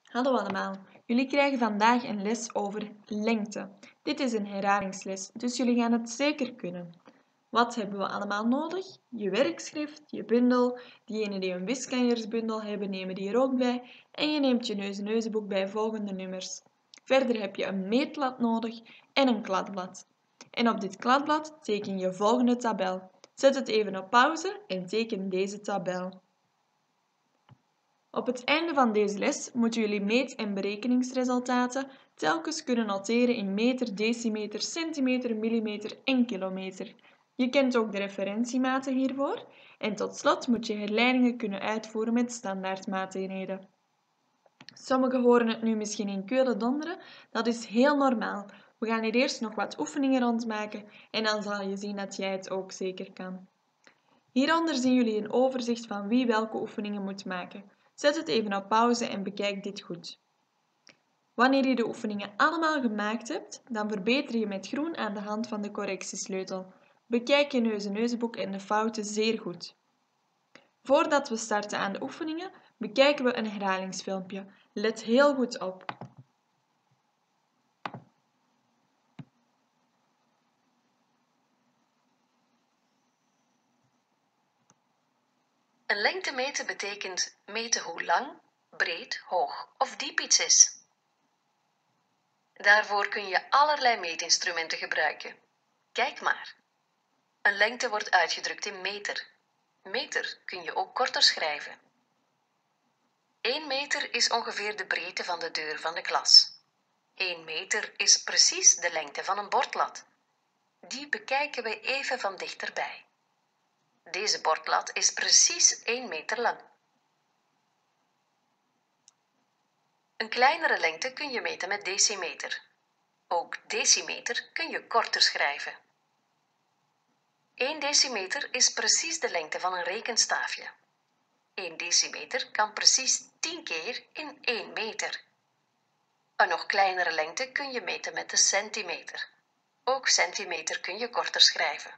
Hallo allemaal, jullie krijgen vandaag een les over lengte. Dit is een herhalingsles, dus jullie gaan het zeker kunnen. Wat hebben we allemaal nodig? Je werkschrift, je bundel, diegenen die een wiskundersbundel hebben nemen die er ook bij en je neemt je neuzenboek bij volgende nummers. Verder heb je een meetlat nodig en een kladblad. En op dit kladblad teken je volgende tabel. Zet het even op pauze en teken deze tabel. Op het einde van deze les moeten jullie meet- en berekeningsresultaten telkens kunnen noteren in meter, decimeter, centimeter, millimeter en kilometer. Je kent ook de referentiematen hiervoor. En tot slot moet je herleidingen kunnen uitvoeren met standaardmaateenheden. Sommigen horen het nu misschien in keulen donderen, dat is heel normaal. We gaan hier eerst nog wat oefeningen rondmaken en dan zal je zien dat jij het ook zeker kan. Hieronder zien jullie een overzicht van wie welke oefeningen moet maken. Zet het even op pauze en bekijk dit goed. Wanneer je de oefeningen allemaal gemaakt hebt, dan verbeter je met groen aan de hand van de correctiesleutel. Bekijk je neuzenboek en de fouten zeer goed. Voordat we starten aan de oefeningen, bekijken we een herhalingsfilmpje. Let heel goed op. Een lengte meten betekent meten hoe lang, breed, hoog of diep iets is. Daarvoor kun je allerlei meetinstrumenten gebruiken. Kijk maar. Een lengte wordt uitgedrukt in meter. Meter kun je ook korter schrijven. 1 meter is ongeveer de breedte van de deur van de klas. 1 meter is precies de lengte van een bordlat. Die bekijken we even van dichterbij. Deze bordlat is precies 1 meter lang. Een kleinere lengte kun je meten met decimeter. Ook decimeter kun je korter schrijven. 1 decimeter is precies de lengte van een rekenstaafje. 1 decimeter kan precies 10 keer in 1 meter. Een nog kleinere lengte kun je meten met de centimeter. Ook centimeter kun je korter schrijven.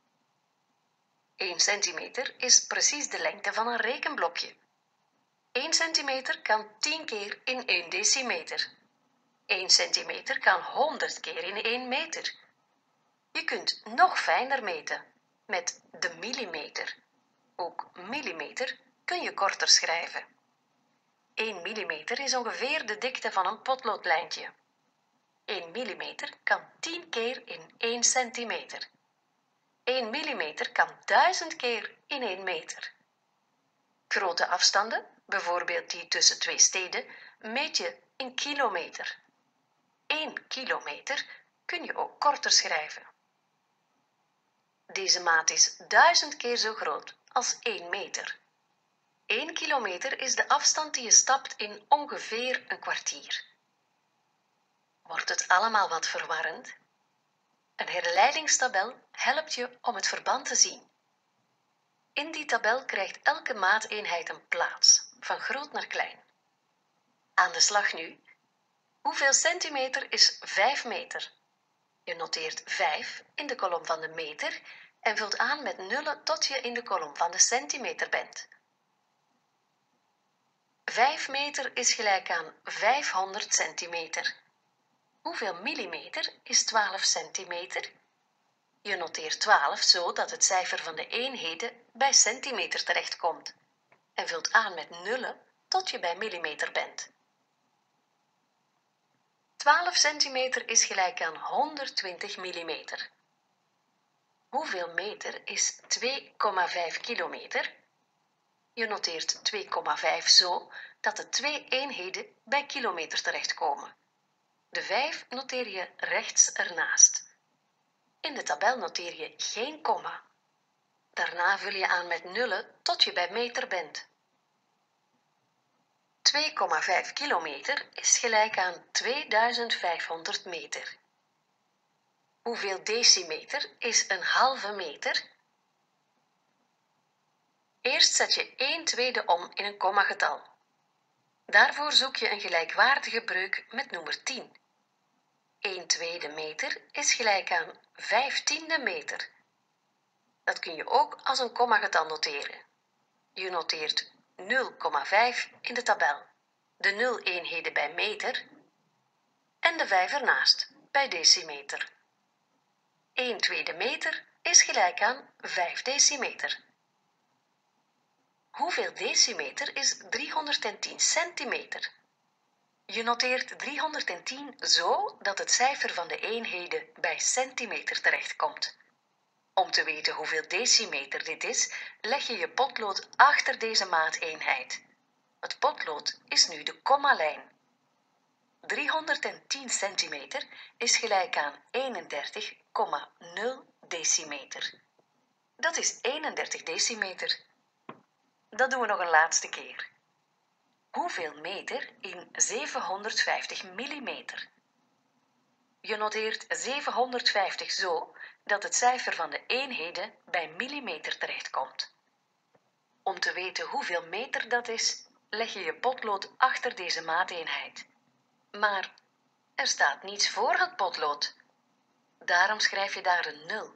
1 centimeter is precies de lengte van een rekenblokje. 1 centimeter kan 10 keer in 1 decimeter. 1 centimeter kan 100 keer in 1 meter. Je kunt nog fijner meten, met de millimeter. Ook millimeter kun je korter schrijven. 1 millimeter is ongeveer de dikte van een potloodlijntje. 1 millimeter kan 10 keer in 1 centimeter. 1 millimeter kan 1000 keer in 1 meter. Grote afstanden, bijvoorbeeld die tussen twee steden, meet je in kilometer. 1 kilometer kun je ook korter schrijven. Deze maat is 1000 keer zo groot als 1 meter. 1 kilometer is de afstand die je stapt in ongeveer een kwartier. Wordt het allemaal wat verwarrend? Een herleidingstabel helpt je om het verband te zien. In die tabel krijgt elke maateenheid een plaats, van groot naar klein. Aan de slag nu. Hoeveel centimeter is 5 meter? Je noteert 5 in de kolom van de meter en vult aan met nullen tot je in de kolom van de centimeter bent. 5 meter is gelijk aan 500 centimeter. Hoeveel millimeter is 12 centimeter? Je noteert 12 zo dat het cijfer van de eenheden bij centimeter terechtkomt en vult aan met nullen tot je bij millimeter bent. 12 centimeter is gelijk aan 120 millimeter. Hoeveel meter is 2,5 kilometer? Je noteert 2,5 zo dat de twee eenheden bij kilometer terechtkomen. De 5 noteer je rechts ernaast. In de tabel noteer je geen komma. Daarna vul je aan met nullen tot je bij meter bent. 2,5 kilometer is gelijk aan 2500 meter. Hoeveel decimeter is een halve meter? Eerst zet je 1/2 om in een kommagetal. Daarvoor zoek je een gelijkwaardige breuk met noemer 10. 1/2 meter is gelijk aan 15e meter. Dat kun je ook als een kommagetal noteren. Je noteert 0,5 in de tabel. de 0 eenheden bij meter en de 5 ernaast bij decimeter. 1 tweede meter is gelijk aan 5 decimeter. Hoeveel decimeter is 310 centimeter? Je noteert 310 zo dat het cijfer van de eenheden bij centimeter terechtkomt. Om te weten hoeveel decimeter dit is, leg je je potlood achter deze maateenheid. Het potlood is nu de kommalijn. 310 centimeter is gelijk aan 31,0 decimeter. Dat is 31 decimeter. Dat doen we nog een laatste keer. Hoeveel meter in 750 millimeter? Je noteert 750 zo dat het cijfer van de eenheden bij millimeter terechtkomt. Om te weten hoeveel meter dat is, leg je je potlood achter deze maateenheid. Maar er staat niets voor het potlood. Daarom schrijf je daar een 0.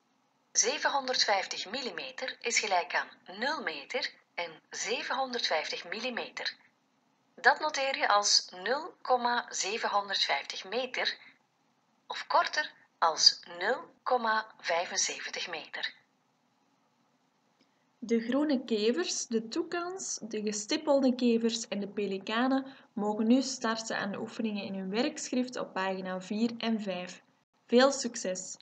750 millimeter is gelijk aan 0 meter en 750 millimeter. Dat noteer je als 0,750 meter of korter als 0,75 meter. De groene kevers, de toekans, de gestippelde kevers en de pelikanen mogen nu starten aan de oefeningen in hun werkschrift op pagina 4 en 5. Veel succes!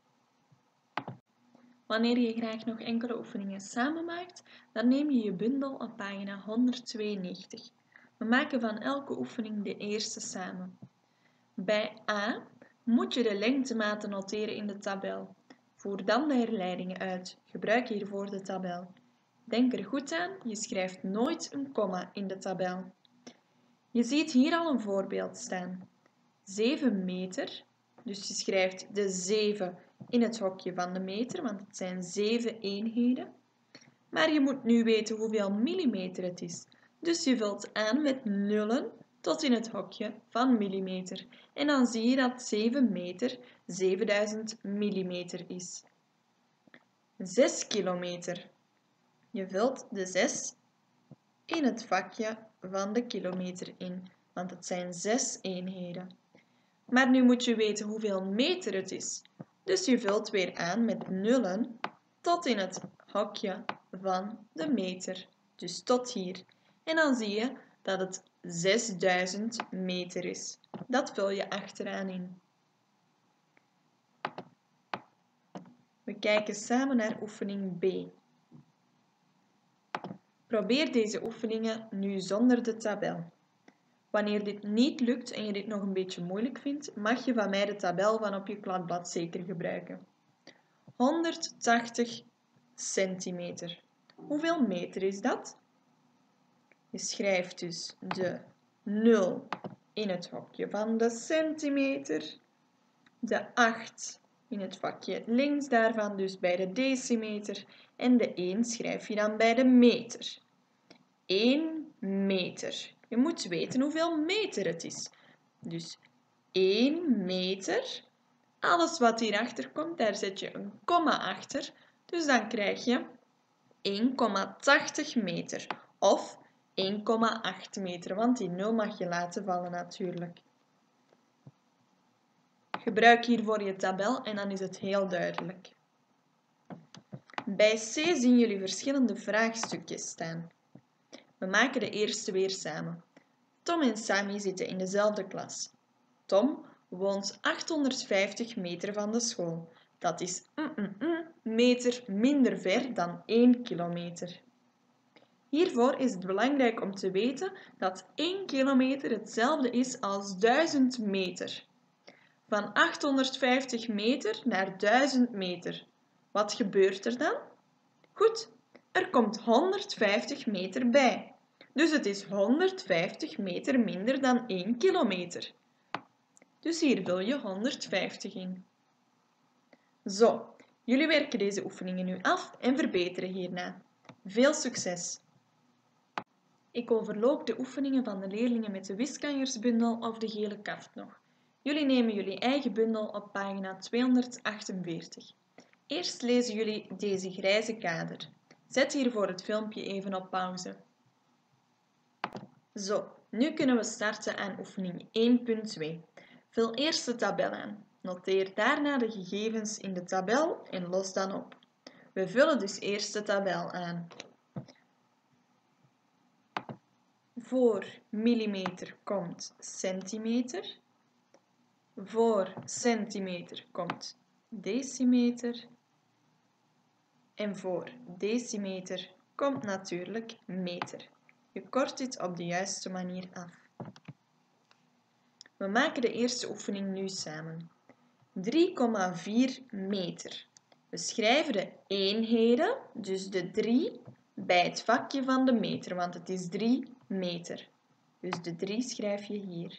Wanneer je graag nog enkele oefeningen samen maakt, dan neem je je bundel op pagina 192. We maken van elke oefening de eerste samen. Bij A moet je de lengtematen noteren in de tabel. Voer dan de herleidingen uit. Gebruik hiervoor de tabel. Denk er goed aan, je schrijft nooit een komma in de tabel. Je ziet hier al een voorbeeld staan. 7 meter, dus je schrijft de 7 in het hokje van de meter, want het zijn 7 eenheden. Maar je moet nu weten hoeveel millimeter het is. Dus je vult aan met nullen tot in het hokje van millimeter. En dan zie je dat 7 meter 7000 millimeter is. 6 kilometer. Je vult de 6 in het vakje van de kilometer in, want het zijn 6 eenheden. Maar nu moet je weten hoeveel meter het is. Dus je vult weer aan met nullen tot in het hokje van de meter. Dus tot hier. En dan zie je dat het 6000 meter is. Dat vul je achteraan in. We kijken samen naar oefening B. Probeer deze oefeningen nu zonder de tabel. Wanneer dit niet lukt en je dit nog een beetje moeilijk vindt, mag je van mij de tabel van op je kladblad zeker gebruiken. 180 centimeter. Hoeveel meter is dat? Je schrijft dus de 0 in het hokje van de centimeter, de 8 in het vakje links daarvan, dus bij de decimeter, en de 1 schrijf je dan bij de meter. 1 meter. Je moet weten hoeveel meter het is. Dus 1 meter. Alles wat hierachter komt, daar zet je een komma achter. Dus dan krijg je 1,80 meter. Of 1,8 meter, want die 0 mag je laten vallen natuurlijk. Gebruik hiervoor je tabel en dan is het heel duidelijk. Bij C zien jullie verschillende vraagstukjes staan. We maken de eerste weer samen. Tom en Sammy zitten in dezelfde klas. Tom woont 850 meter van de school. Dat is meter minder ver dan 1 kilometer. Hiervoor is het belangrijk om te weten dat 1 kilometer hetzelfde is als 1000 meter. Van 850 meter naar 1000 meter. Wat gebeurt er dan? Goed, er komt 150 meter bij. Dus het is 150 meter minder dan 1 kilometer. Dus hier vul je 150 in. Zo, jullie werken deze oefeningen nu af en verbeteren hierna. Veel succes! Ik overloop de oefeningen van de leerlingen met de wiskanjersbundel of de gele kaft nog. Jullie nemen jullie eigen bundel op pagina 248. Eerst lezen jullie deze grijze kader. Zet hiervoor het filmpje even op pauze. Zo, Nu kunnen we starten aan oefening 1.2. Vul eerst de tabel aan. Noteer daarna de gegevens in de tabel en los dan op. We vullen dus eerst de tabel aan. Voor millimeter komt centimeter. Voor centimeter komt decimeter. En voor decimeter komt natuurlijk meter. Je kort dit op de juiste manier af. We maken de eerste oefening nu samen. 3,4 meter. We schrijven de eenheden, dus de 3, bij het vakje van de meter, want het is 3 meter. Dus de 3 schrijf je hier.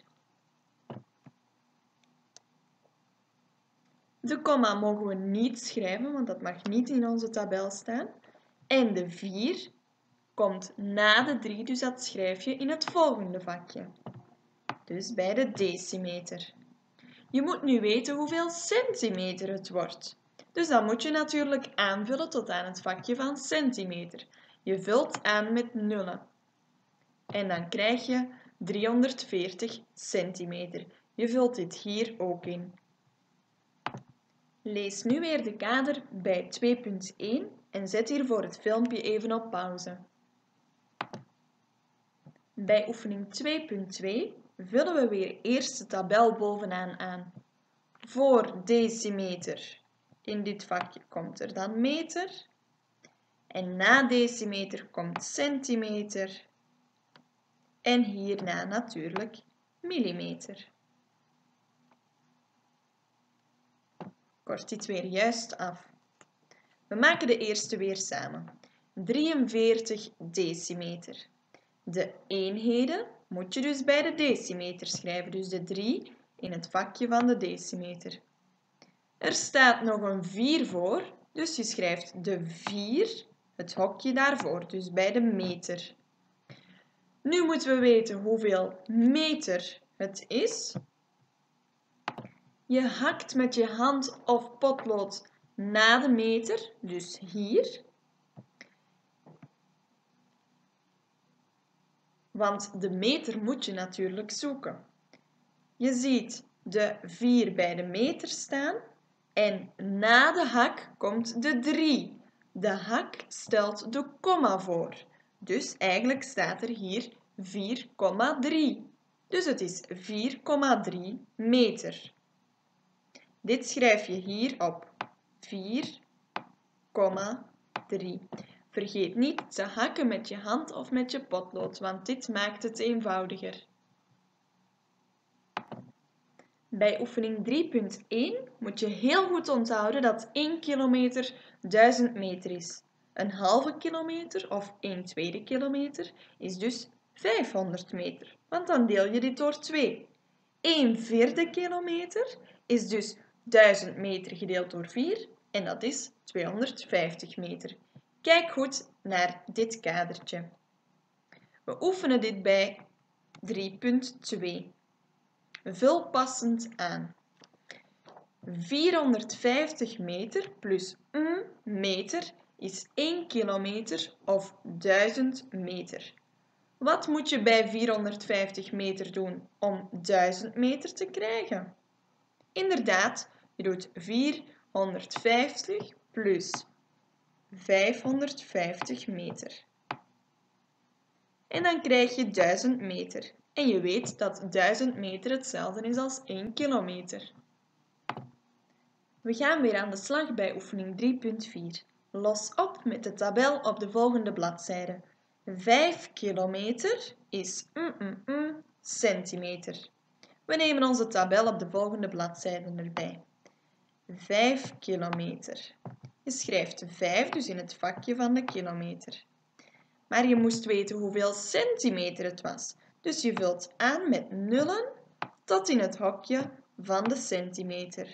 De komma mogen we niet schrijven, want dat mag niet in onze tabel staan. En de 4 komt na de 3, dus dat schrijf je in het volgende vakje. Dus bij de decimeter. Je moet nu weten hoeveel centimeter het wordt. Dus dan moet je natuurlijk aanvullen tot aan het vakje van centimeter. Je vult aan met nullen. En dan krijg je 340 centimeter. Je vult dit hier ook in. Lees nu weer de kader bij 2.1 en zet hiervoor het filmpje even op pauze. Bij oefening 2.2 vullen we weer eerst de tabel bovenaan aan. Voor decimeter, in dit vakje komt er dan meter. En na decimeter komt centimeter. En hierna natuurlijk millimeter. Kort dit weer juist af. We maken de eerste weer samen. 43 decimeter. De eenheden moet je dus bij de decimeter schrijven, dus de 3 in het vakje van de decimeter. Er staat nog een 4 voor, dus je schrijft de 4, het hokje daarvoor, dus bij de meter. Nu moeten we weten hoeveel meter het is. Je hakt met je hand of potlood na de meter, dus hier. Want de meter moet je natuurlijk zoeken. Je ziet de 4 bij de meter staan en na de hak komt de 3. De hak stelt de komma voor. Dus eigenlijk staat er hier 4,3. Dus het is 4,3 meter. Dit schrijf je hier op. 4,3. Vergeet niet te hakken met je hand of met je potlood, want dit maakt het eenvoudiger. Bij oefening 3.1 moet je heel goed onthouden dat 1 kilometer 1000 meter is. Een halve kilometer of 1/2 kilometer is dus 500 meter, want dan deel je dit door 2. 1/4 kilometer is dus 1000 meter gedeeld door 4 en dat is 250 meter. Kijk goed naar dit kadertje. We oefenen dit bij 3.2. Vul passend aan. 450 meter plus 1 meter is 1 kilometer of 1000 meter. Wat moet je bij 450 meter doen om 1000 meter te krijgen? Inderdaad, je doet 450 plus 550 meter. En dan krijg je 1000 meter. En je weet dat 1000 meter hetzelfde is als 1 kilometer. We gaan weer aan de slag bij oefening 3.4. Los op met de tabel op de volgende bladzijde. 5 kilometer is centimeter. We nemen onze tabel op de volgende bladzijde erbij. 5 kilometer. Je schrijft 5 dus in het vakje van de kilometer. Maar je moest weten hoeveel centimeter het was. Dus je vult aan met nullen tot in het hokje van de centimeter.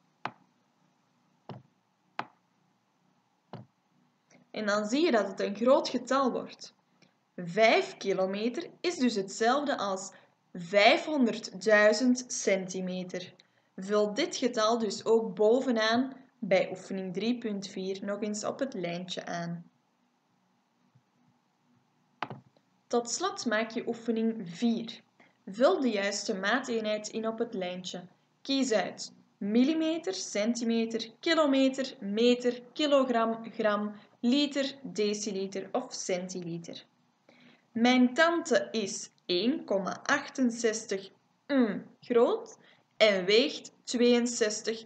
En dan zie je dat het een groot getal wordt. 5 kilometer is dus hetzelfde als 500.000 centimeter. Vul dit getal dus ook bovenaan bij oefening 3.4 nog eens op het lijntje aan. Tot slot maak je oefening 4. Vul de juiste maateenheid in op het lijntje. Kies uit millimeter, centimeter, kilometer, meter, kilogram, gram, liter, deciliter of centiliter. Mijn tante is 1,68 groot en weegt 62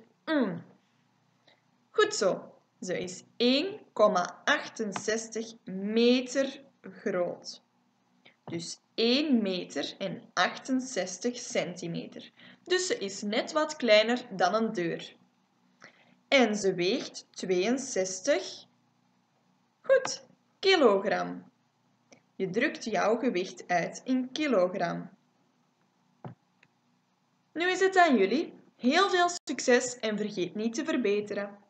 Goed zo, ze is 1,68 meter groot. Dus 1 meter en 68 centimeter. Dus ze is net wat kleiner dan een deur. En ze weegt 62 kilogram. Je drukt jouw gewicht uit in kilogram. Nu is het aan jullie. Heel veel succes en vergeet niet te verbeteren.